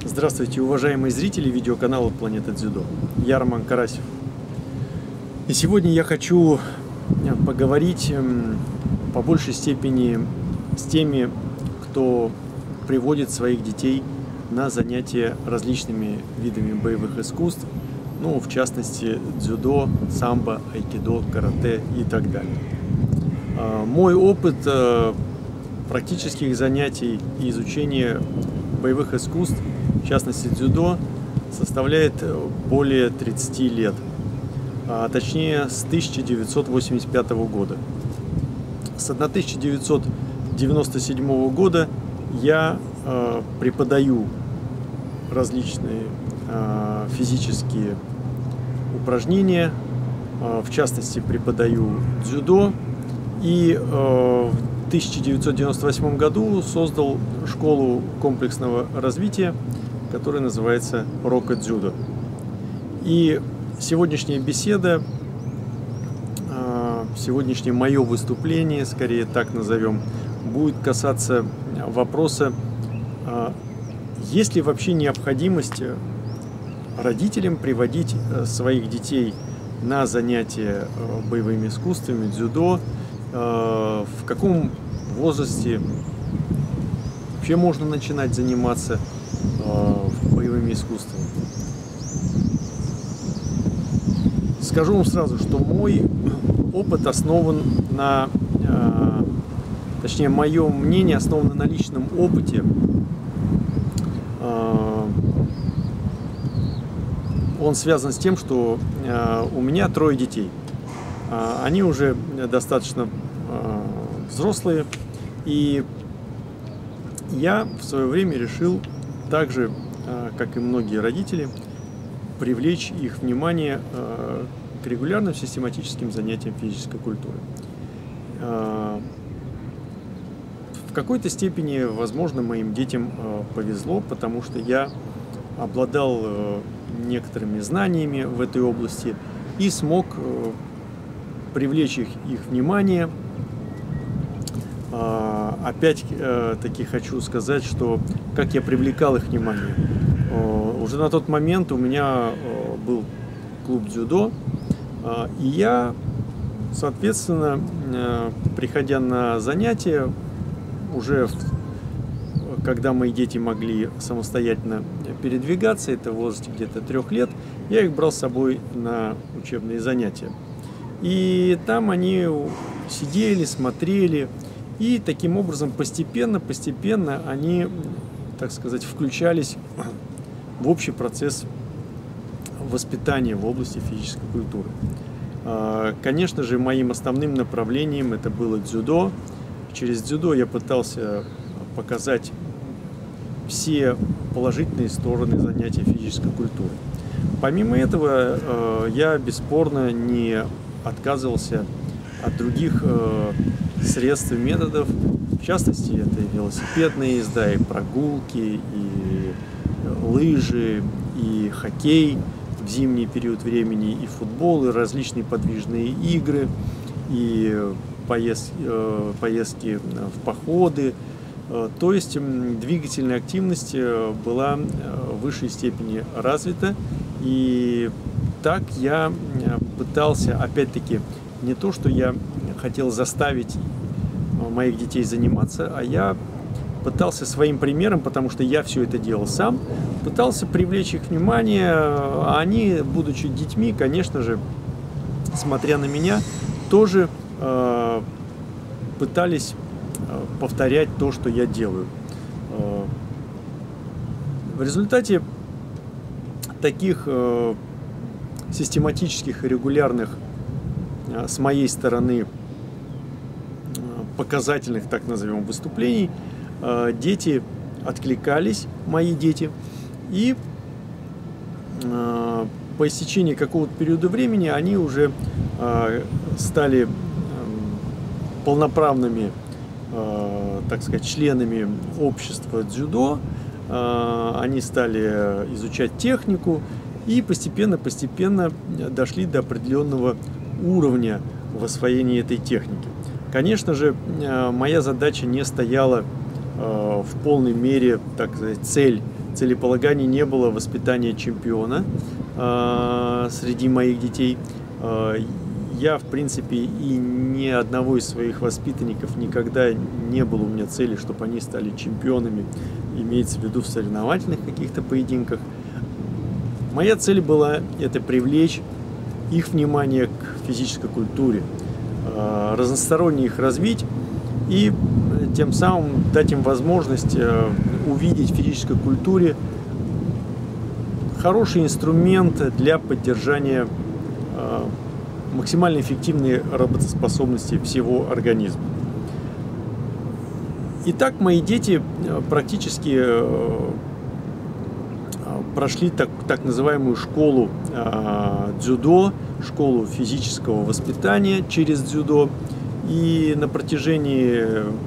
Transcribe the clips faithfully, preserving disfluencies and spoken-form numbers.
Здравствуйте, уважаемые зрители видеоканала Планета Дзюдо. Я Роман Карасев. И сегодня я хочу поговорить по большей степени с теми, кто приводит своих детей на занятия различными видами боевых искусств, ну, в частности, дзюдо, самбо, айкидо, карате и так далее. Мой опыт практических занятий и изучения боевых искусств, в частности дзюдо, составляет более тридцати лет, а точнее с тысяча девятьсот восемьдесят пятого года. С тысяча девятьсот девяносто седьмого года я э, преподаю различные э, физические упражнения, э, в частности преподаю дзюдо, и э, в тысяча девятьсот девяносто восьмом году создал школу комплексного развития, которая называется Рока Дзюдо. И сегодняшняя беседа, сегодняшнее мое выступление, скорее так назовем, будет касаться вопроса, есть ли вообще необходимость родителям приводить своих детей на занятия боевыми искусствами, дзюдо, в каком возрасте вообще можно начинать заниматься боевыми искусствами. Скажу вам сразу, что мой опыт основан на, точнее, мое мнение основано на личном опыте. Он связан с тем, что у меня трое детей. Они уже достаточно взрослые, и я в свое время решил, так же, как и многие родители, привлечь их внимание к регулярным систематическим занятиям физической культуры. В какой-то степени, возможно, моим детям повезло, потому что я обладал некоторыми знаниями в этой области и смог привлечь их, их внимание. Опять-таки хочу сказать, что как я привлекал их внимание. Уже на тот момент у меня был клуб дзюдо, и я, соответственно, приходя на занятия, уже когда мои дети могли самостоятельно передвигаться, это в возрасте где-то трех лет, я их брал с собой на учебные занятия. И там они сидели, смотрели, и таким образом постепенно, постепенно они, так сказать, включались в общий процесс воспитания в области физической культуры. Конечно же, моим основным направлением это было дзюдо. Через дзюдо я пытался показать все положительные стороны занятия физической культурой. Помимо этого, я бесспорно не отказывался от других средств и методов. В частности, это и велосипедная езда, и прогулки, и лыжи, и хоккей в зимний период времени, и футбол, и различные подвижные игры, и поездки, поездки в походы. То есть двигательная активность была в высшей степени развита, и так я пытался, опять-таки, не то, что я хотел заставить моих детей заниматься, а я пытался своим примером, потому что я все это делал сам, пытался привлечь их внимание, а они, будучи детьми, конечно же, смотря на меня, тоже э, пытались повторять то, что я делаю. В результате таких э, систематических и регулярных с моей стороны показательных, так назовем, выступлений, дети откликались, мои дети, и по истечении какого-то периода времени они уже стали полноправными, так сказать, членами общества дзюдо, они стали изучать технику и постепенно-постепенно дошли до определенного уровня в освоении этой техники. Конечно же, моя задача не стояла э, в полной мере, так сказать, цель, целеполагания не было воспитания чемпиона э, среди моих детей. Э, я, в принципе, и ни одного из своих воспитанников никогда не было у меня цели, чтобы они стали чемпионами, имеется в виду в соревновательных каких-то поединках. Моя цель была это привлечь их внимание к физической культуре, э, разносторонне их развить и тем самым дать им возможность э, увидеть в физической культуре хороший инструмент для поддержания э, максимально эффективной работоспособности всего организма. Итак, мои дети практически э, прошли так, так называемую школу э, дзюдо, школу физического воспитания через дзюдо. И на протяжении,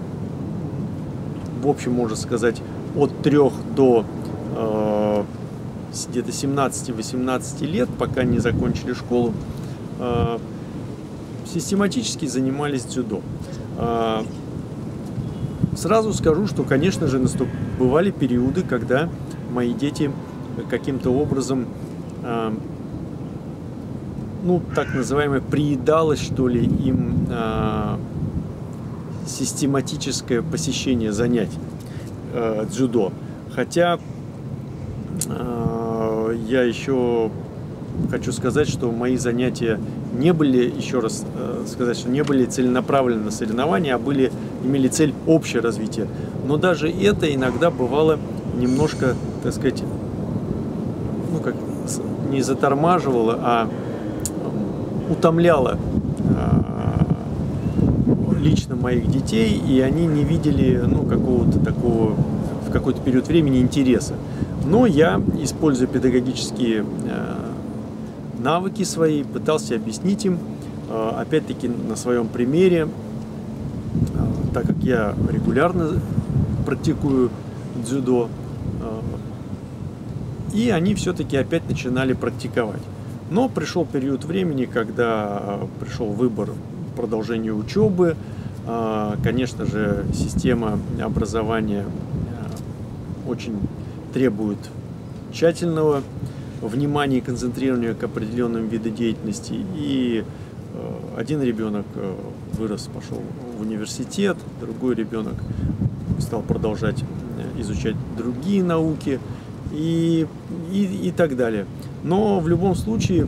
в общем, можно сказать, от трёх до э, где-то семнадцати-восемнадцати лет, пока не закончили школу, э, систематически занимались дзюдо. Э, сразу скажу, что, конечно же, наступ... бывали периоды, когда мои дети каким-то образом, э, ну, так называемое, приедалось, что ли, им э, систематическое посещение занятий э, дзюдо. Хотя э, я еще хочу сказать, что мои занятия не были, еще раз э, сказать, что не были целенаправлены на соревнования, а были, имели цель общее развитие. Но даже это иногда бывало немножко, так сказать, ну как, не затормаживало, а утомляло э, лично моих детей, и они не видели, ну, какого-то такого в какой-то период времени интереса. Но я, используя педагогические э, навыки свои, пытался объяснить им, э, опять-таки на своем примере, э, так как я регулярно практикую дзюдо, э, и они все-таки опять начинали практиковать. Но пришел период времени, когда пришел выбор продолжения учебы. Конечно же, система образования очень требует тщательного внимания и концентрирования к определенным видам деятельности. И один ребенок вырос, пошел в университет, другой ребенок стал продолжать изучать другие науки и, и, и так далее. Но в любом случае,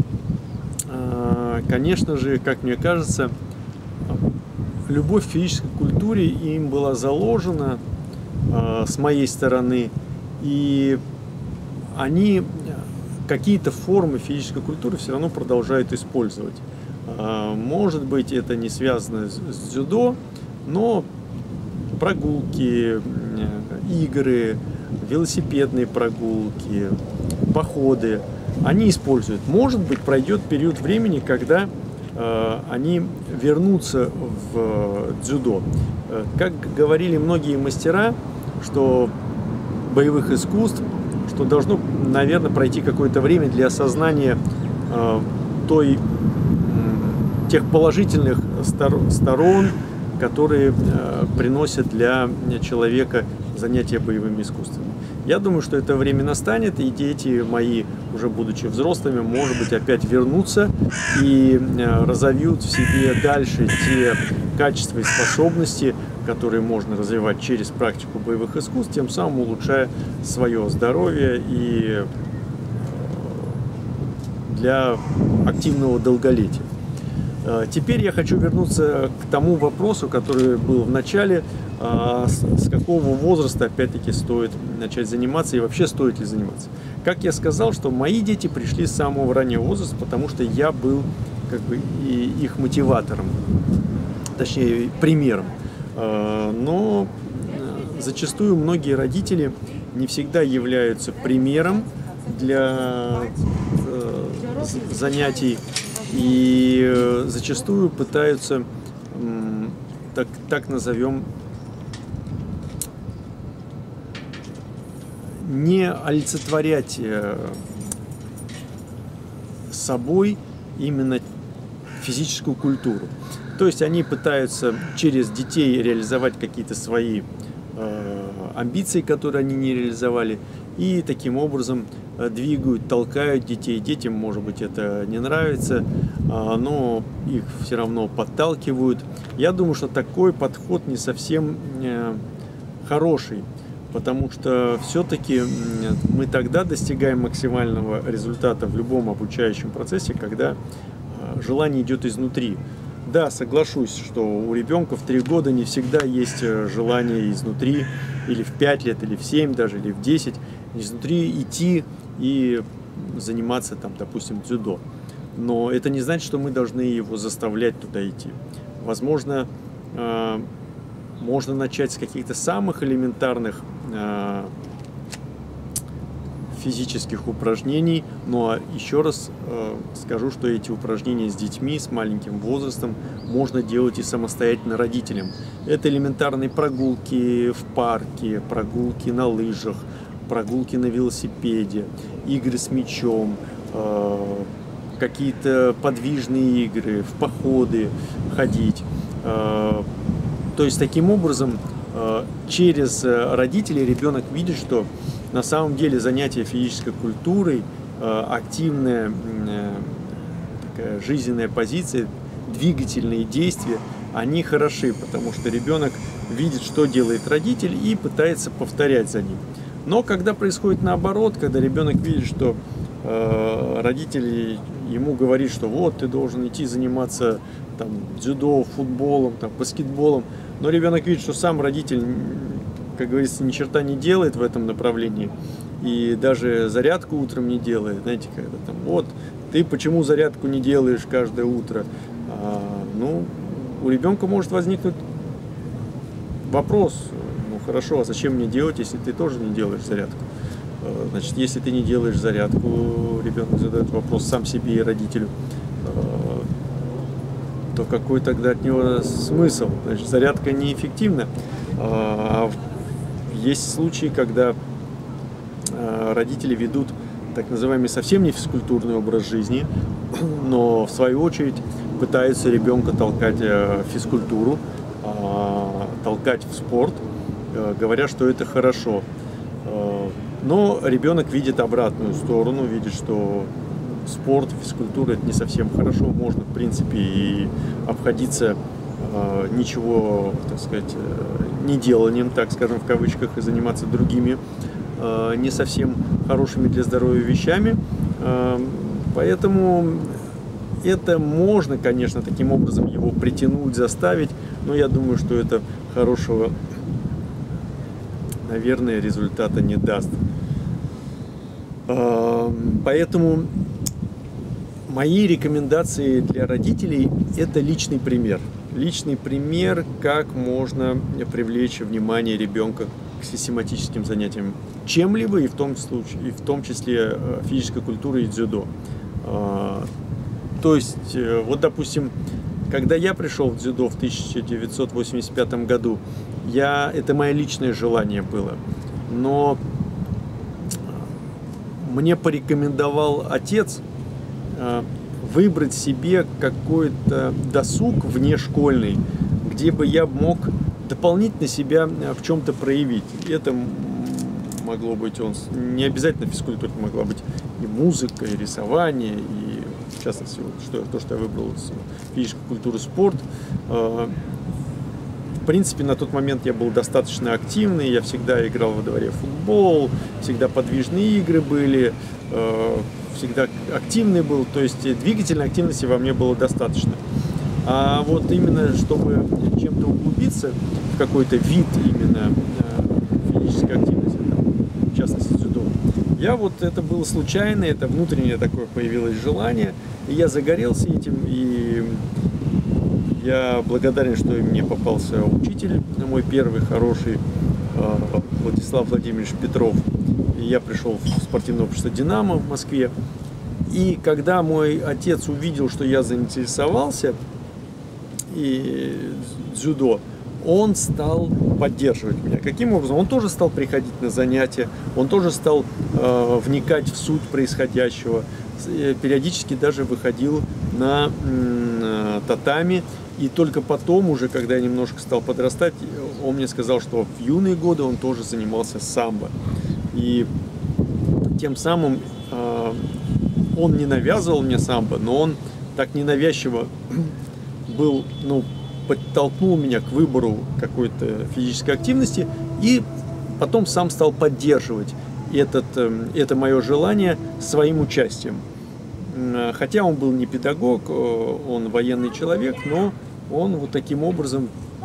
конечно же, как мне кажется, любовь к физической культуре им была заложена с моей стороны, и они какие-то формы физической культуры все равно продолжают использовать. Может быть, это не связано с дзюдо, но прогулки, игры, велосипедные прогулки, походы они используют. Может быть, пройдет период времени, когда э, они вернутся в дзюдо. Э, как говорили многие мастера, что боевых искусств, что должно, наверное, пройти какое-то время для осознания э, той, э, тех положительных стор- сторон, которые э, приносят для человека занятия боевыми искусствами. Я думаю, что это время настанет, и дети мои, уже будучи взрослыми, может быть, опять вернутся и э, разовьют в себе дальше те качества и способности, которые можно развивать через практику боевых искусств, тем самым улучшая свое здоровье и для активного долголетия. Теперь я хочу вернуться к тому вопросу, который был в начале, с какого возраста, опять-таки, стоит начать заниматься и вообще стоит ли заниматься. Как я сказал, что мои дети пришли с самого раннего возраста, потому что я был как бы и их мотиватором, точнее примером. Но зачастую многие родители не всегда являются примером для занятий и зачастую пытаются, так, так назовем, не олицетворять собой именно физическую культуру. То есть они пытаются через детей реализовать какие-то свои э, амбиции, которые они не реализовали, и таким образом двигают, толкают детей. Детям, может быть, это не нравится, но их все равно подталкивают. Я думаю, что такой подход не совсем хороший, потому что все-таки мы тогда достигаем максимального результата в любом обучающем процессе, когда желание идет изнутри. Да, соглашусь, что у ребенка в три года не всегда есть желание изнутри, или в пять лет, или в семь даже, или в десять, изнутри идти и заниматься, там, допустим, дзюдо. Но это не значит, что мы должны его заставлять туда идти. Возможно, э, можно начать с каких-то самых элементарных э, физических упражнений, но еще раз э, скажу, что эти упражнения с детьми, с маленьким возрастом можно делать и самостоятельно родителям. Это элементарные прогулки в парке, прогулки на лыжах, прогулки на велосипеде, игры с мячом, э, какие-то подвижные игры, в походы ходить. Э, то есть таким образом э, через родителей ребенок видит, что на самом деле занятие физической культурой, э, активная э, такая жизненная позиция, двигательные действия, они хороши, потому что ребенок видит, что делает родитель, и пытается повторять за ним. Но когда происходит наоборот, когда ребенок видит, что э, родитель ему говорит, что вот ты должен идти заниматься там, дзюдо, футболом, там, баскетболом, но ребенок видит, что сам родитель, как говорится, ни черта не делает в этом направлении, и даже зарядку утром не делает, знаете, когда там, вот, ты почему зарядку не делаешь каждое утро? А, ну, у ребенка может возникнуть вопрос, ну хорошо, а зачем мне делать, если ты тоже не делаешь зарядку? Значит, если ты не делаешь зарядку, ребенок задает вопрос сам себе и родителю, то какой тогда от него смысл? Значит, зарядка неэффективна. А есть случаи, когда родители ведут так называемый совсем не физкультурный образ жизни, но в свою очередь пытаются ребенка толкать в физкультуру, толкать в спорт, говоря, что это хорошо. Но ребенок видит обратную сторону, видит, что спорт, физкультура — это не совсем хорошо. Можно, в принципе, и обходиться э, ничего, так сказать, не деланием, так скажем, в кавычках, и заниматься другими э, не совсем хорошими для здоровья вещами. Э, поэтому это можно, конечно, таким образом его притянуть, заставить, но я думаю, что это хорошего, наверное, результата не даст. Поэтому мои рекомендации для родителей – это личный пример. Личный пример, как можно привлечь внимание ребенка к систематическим занятиям чем-либо, и в том случае, и в том числе физической культурой и дзюдо. То есть, вот, допустим, когда я пришел в дзюдо в тысяча девятьсот восемьдесят пятом году, я, это мое личное желание было, но мне порекомендовал отец выбрать себе какой-то досуг внешкольный, где бы я мог дополнительно себя в чем-то проявить. Это могло быть, он не обязательно физкультура, могла быть и музыка, и рисование, и в частности, вот, что, то, что я выбрал, физическую культуру, спорт. В принципе, на тот момент я был достаточно активный, я всегда играл во дворе в футбол, всегда подвижные игры были, всегда активный был, то есть двигательной активности во мне было достаточно. А вот именно, чтобы чем-то углубиться в какой-то вид именно физической активности, там, в частности дзюдо, я вот, это было случайно, это внутреннее такое появилось желание, и я загорелся этим, и я благодарен, что мне попался учитель, мой первый хороший, Владислав Владимирович Петров. И я пришел в спортивное общество «Динамо» в Москве. И когда мой отец увидел, что я заинтересовался и дзюдо, он стал поддерживать меня. Каким образом? Он тоже стал приходить на занятия, он тоже стал э, вникать в суть происходящего. Периодически даже выходил на татами. И только потом, уже когда я немножко стал подрастать, он мне сказал, что в юные годы он тоже занимался самбо. И тем самым э, он не навязывал мне самбо, но он так ненавязчиво был, ну, подтолкнул меня к выбору какой-то физической активности и потом сам стал поддерживать этот, э, это мое желание своим участием. Хотя он был не педагог, он военный человек, но он вот таким образом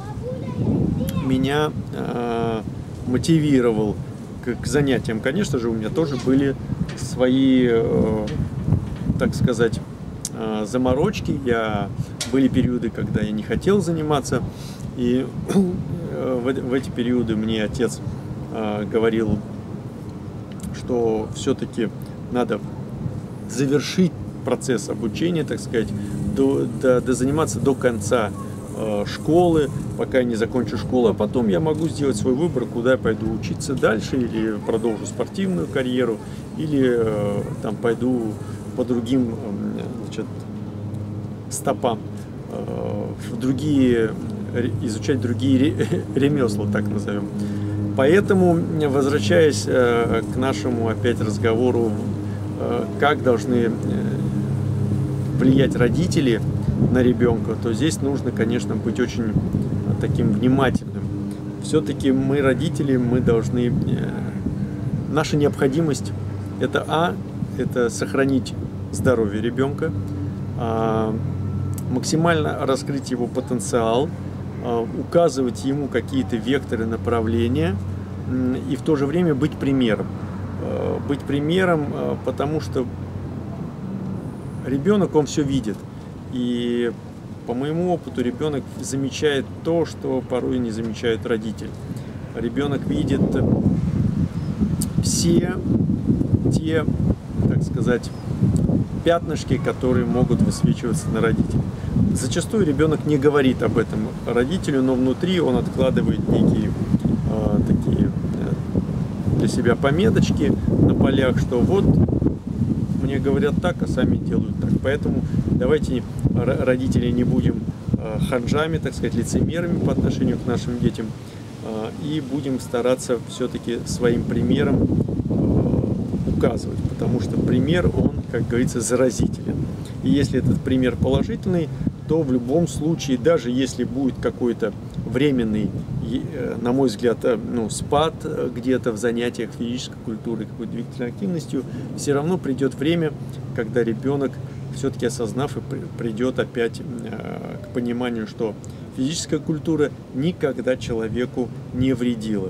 меня э, мотивировал к, к занятиям. Конечно же, у меня тоже были свои, э, так сказать, э, заморочки. Я, были периоды, когда я не хотел заниматься, и э, в, в эти периоды мне отец э, говорил, что все-таки надо завершить процесс обучения, так сказать, до, до, до заниматься до конца э, школы, пока я не закончу школу, а потом я могу сделать свой выбор, куда я пойду учиться дальше, или продолжу спортивную карьеру, или э, там пойду по другим э, значит, стопам, э, в другие, изучать другие ремесла, так назовем. Поэтому, возвращаясь э, к нашему опять разговору, э, как должны влиять родители на ребенка, то здесь нужно, конечно, быть очень таким внимательным. Все-таки мы, родители, мы должны... Наша необходимость – это а, это сохранить здоровье ребенка, а, максимально раскрыть его потенциал, а, указывать ему какие-то векторы направления и в то же время быть примером. А, быть примером, а, потому что ребенок, он все видит. И по моему опыту ребенок замечает то, что порой не замечает родитель. Ребенок видит все те, так сказать, пятнышки, которые могут высвечиваться на родителя. Зачастую ребенок не говорит об этом родителю, но внутри он откладывает некие э, такие э, для себя пометочки на полях, что вот мне говорят так, а сами делают так. Поэтому давайте, родители, не будем э, ханжами, так сказать, лицемерами по отношению к нашим детям, э, и будем стараться все-таки своим примером э, указывать, потому что пример, он, как говорится, заразителен. И если этот пример положительный, то в любом случае, даже если будет какой-то временный, на мой взгляд, ну, спад где-то в занятиях физической культуры, какой-то двигательной активностью, все равно придет время, когда ребенок, все-таки осознав, и придет опять к пониманию, что физическая культура никогда человеку не вредила.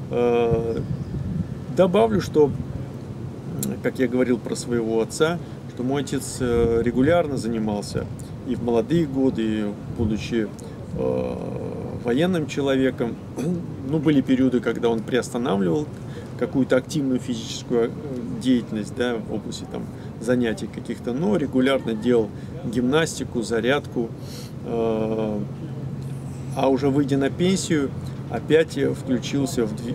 Добавлю, что, как я говорил про своего отца, что мой отец регулярно занимался и в молодые годы, и будучи э, военным человеком. Ну, были периоды, когда он приостанавливал какую-то активную физическую деятельность, да, в области там, занятий каких-то, но регулярно делал гимнастику, зарядку. Э, а уже выйдя на пенсию, опять включился в, в,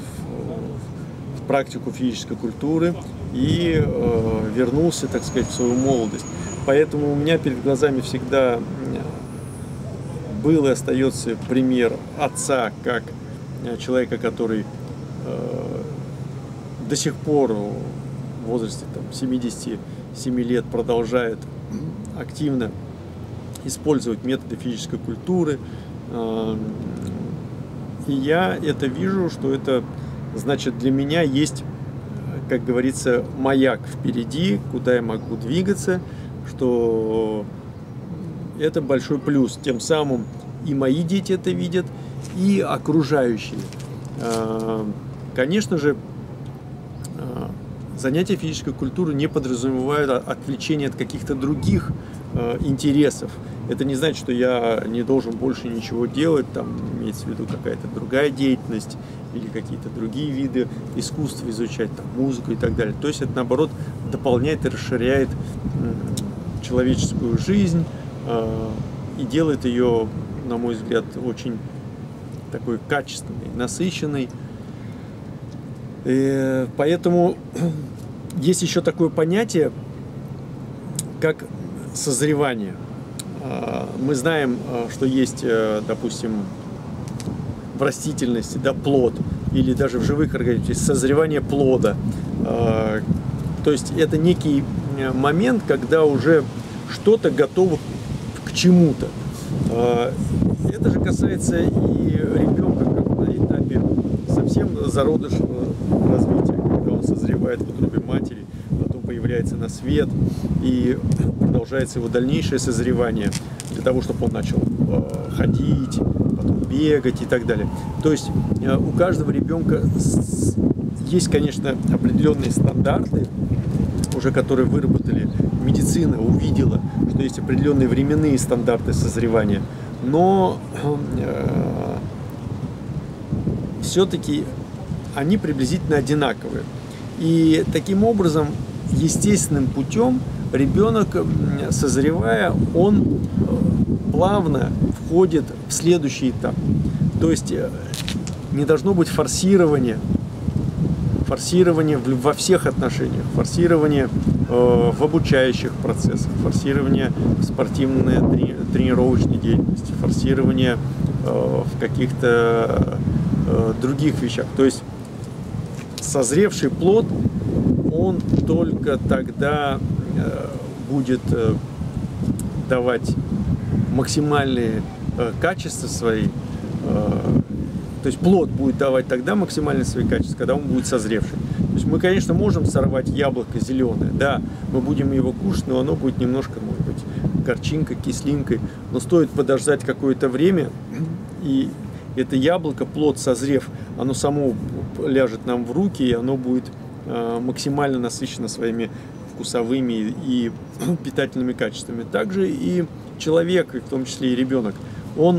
в практику физической культуры и э, вернулся, так сказать, в свою молодость. Поэтому у меня перед глазами всегда был и остается пример отца, как человека, который э, до сих пор в возрасте там, семидесяти семи лет продолжает активно использовать методы физической культуры. Э, и я это вижу, что это значит для меня есть, как говорится, маяк впереди, куда я могу двигаться, что это большой плюс. Тем самым и мои дети это видят, и окружающие. Конечно же, занятия физической культуры не подразумевают отвлечение от каких-то других интересов. Это не значит, что я не должен больше ничего делать, там имеется в виду какая-то другая деятельность или какие-то другие виды искусства изучать, там, музыку и так далее. То есть это, наоборот, дополняет и расширяет человеческую жизнь э, и делает ее, на мой взгляд, очень такой качественной, насыщенной. И поэтому есть еще такое понятие, как созревание. Мы знаем, что есть, допустим, в растительности, да, плод, или даже в живых организмах есть созревание плода. То есть это некий момент, когда уже что-то готово к чему-то. Это же касается и ребенка, как на этапе совсем зародышевого развития, когда он созревает в утробе матери, потом появляется на свет и продолжается его дальнейшее созревание для того, чтобы он начал ходить, потом бегать и так далее. То есть у каждого ребенка есть, конечно, определенные стандарты, уже которые выработали, медицина увидела, что есть определенные временные стандарты созревания, но э, все-таки они приблизительно одинаковые. И таким образом, естественным путем, ребенок, созревая, он плавно входит в следующий этап. То есть не должно быть форсирования, форсирование во всех отношениях, форсирование э, в обучающих процессах, форсирование в спортивной трени тренировочной деятельности, форсирование э, в каких-то э, других вещах. То есть созревший плод, он только тогда э, будет э, давать максимальные э, качества свои. Э, То есть плод будет давать тогда максимально свои качества, когда он будет созревший. То есть мы, конечно, можем сорвать яблоко зеленое, да, мы будем его кушать, но оно будет немножко, может быть, горчинкой, кислинкой. Но стоит подождать какое-то время, и это яблоко, плод созрев, оно само ляжет нам в руки, и оно будет э, максимально насыщено своими вкусовыми и питательными качествами. Также и человек, в том числе и ребенок, он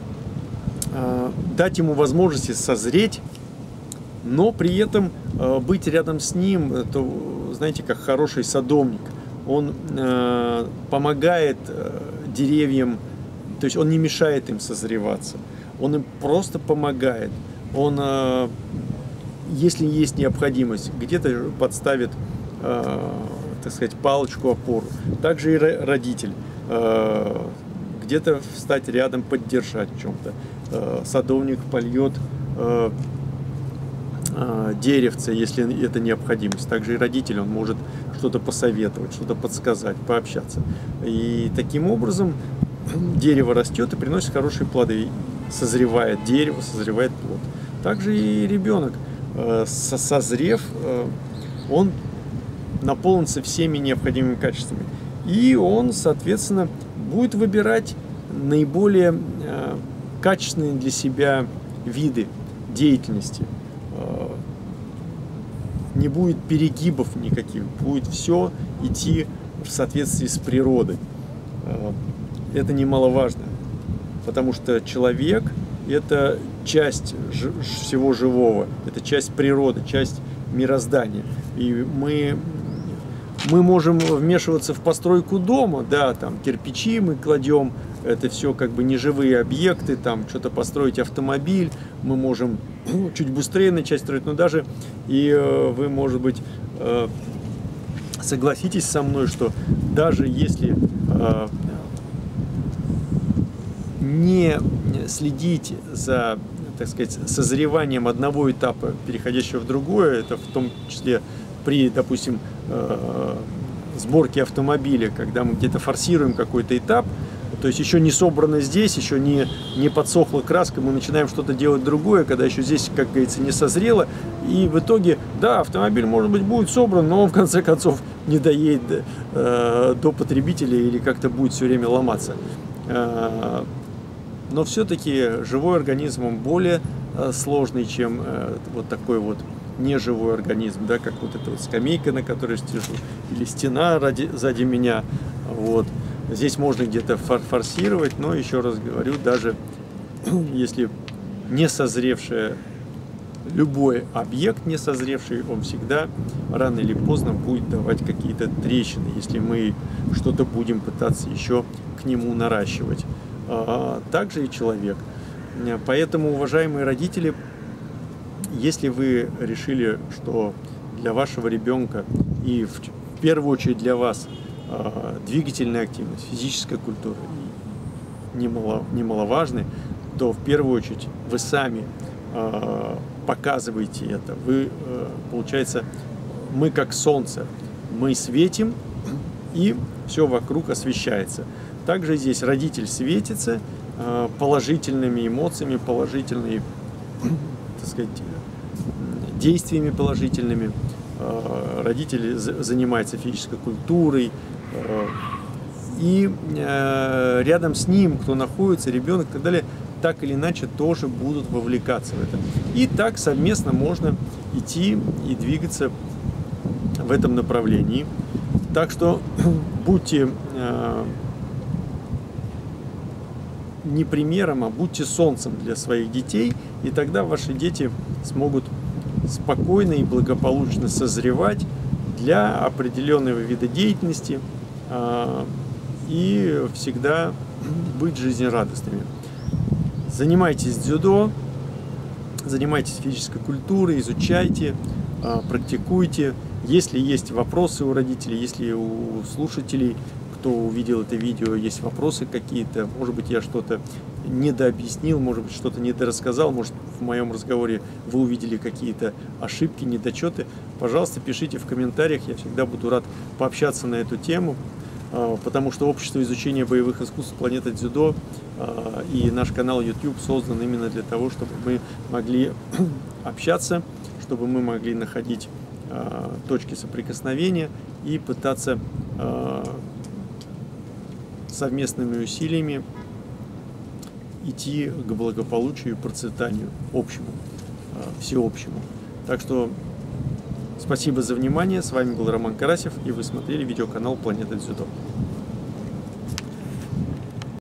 дать ему возможности созреть, но при этом быть рядом с ним, то, знаете, как хороший садовник. Он э, помогает деревьям, то есть он не мешает им созреваться, он им просто помогает. Он, э, если есть необходимость, где-то подставит, э, так сказать, палочку-опору. Также и родитель. Э, где-то встать рядом, поддержать в чем-то. Садовник польет э, э, деревце, если это необходимость. Также и родитель, он может что-то посоветовать, что-то подсказать, пообщаться. И таким образом дерево растет и приносит хорошие плоды. Созревает дерево, созревает плод. Также и ребенок, э, созрев, э, он наполнится всеми необходимыми качествами. И он, соответственно, будет выбирать наиболее э, качественные для себя виды деятельности. Не будет перегибов никаких, будет все идти в соответствии с природой. Это немаловажно, потому что человек – это часть всего живого, это часть природы, часть мироздания. И мы, мы можем вмешиваться в постройку дома, да, там кирпичи мы кладем, это все как бы неживые объекты, там что-то построить автомобиль, мы можем ну, чуть быстрее начать строить, но даже и э, вы, может быть, э, согласитесь со мной, что даже если э, не следить за, так сказать, созреванием одного этапа, переходящего в другое, это в том числе при, допустим, э, сборке автомобиля, когда мы где-то форсируем какой-то этап, то есть еще не собрано здесь, еще не, не подсохла краска, мы начинаем что-то делать другое, когда еще здесь, как говорится, не созрело. И в итоге, да, автомобиль, может быть, будет собран, но он в конце концов не доедет э, до потребителя или как-то будет все время ломаться. Э, но все-таки живой организм, он более э, сложный, чем э, вот такой вот неживой организм, да, как вот эта вот скамейка, на которой я сижу, или стена ради, сзади меня, вот. Здесь можно где-то форсировать, но еще раз говорю, даже если не созревший, любой объект не созревший, он всегда рано или поздно будет давать какие-то трещины, если мы что-то будем пытаться еще к нему наращивать. А также и человек. Поэтому, уважаемые родители, если вы решили, что для вашего ребенка и в первую очередь для вас двигательная активность, физическая культура немало, немаловажны, то в первую очередь вы сами показываете это. Вы, получается, мы как солнце, мы светим, и все вокруг освещается. Также здесь родитель светится положительными эмоциями, положительными, так сказать, действиями положительными. Родитель занимается физической культурой, и рядом с ним, кто находится, ребенок и так далее, так или иначе тоже будут вовлекаться в это. И так совместно можно идти и двигаться в этом направлении. Так что будьте э, не примером, а будьте солнцем для своих детей, и тогда ваши дети смогут спокойно и благополучно созревать для определенного вида деятельности э, и всегда быть жизнерадостными. Занимайтесь дзюдо, занимайтесь физической культурой, изучайте, э, практикуйте. Если есть вопросы у родителей, если у слушателей, кто увидел это видео, есть вопросы какие-то, может быть, я что-то недообъяснил, может быть, что-то недорассказал, может, в моем разговоре вы увидели какие-то ошибки, недочеты, пожалуйста, пишите в комментариях, я всегда буду рад пообщаться на эту тему, потому что общество изучения боевых искусств «Планета Дзюдо» и наш канал YouTube создан именно для того, чтобы мы могли общаться, чтобы мы могли находить точки соприкосновения и пытаться э, совместными усилиями идти к благополучию и процветанию общему, э, всеобщему. Так что спасибо за внимание. С вами был Роман Карасев, и вы смотрели видеоканал «Планета Дзюдо».